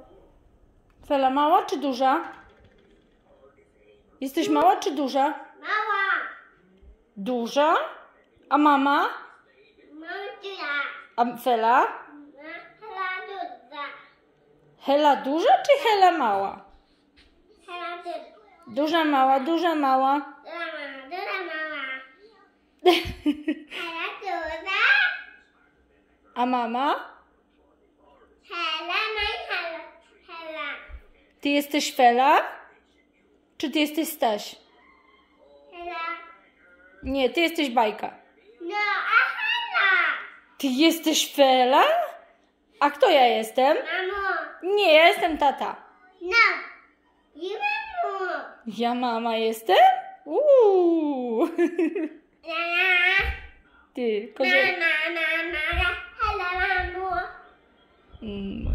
Fela mała czy duża? Jesteś mała czy duża? Mała. Duża? A mama? Mała. A Fela? Hela duża. Hela duża czy Hela mała? Hela duża. Duża mała, duża mała. Duża mała. Hela duża. A mama? Hela hela. Hela. Ty jesteś Fela? Czy ty jesteś Staś? Hela. Nie, ty jesteś Bajka. No, a hela. Ty jesteś Fela? A kto ja jestem? Mamo. Nie, ja jestem tata. No. I mamo. Ja mama jestem? Na. Ty, Na, na, na, na, na. Hela, mamo. kozio...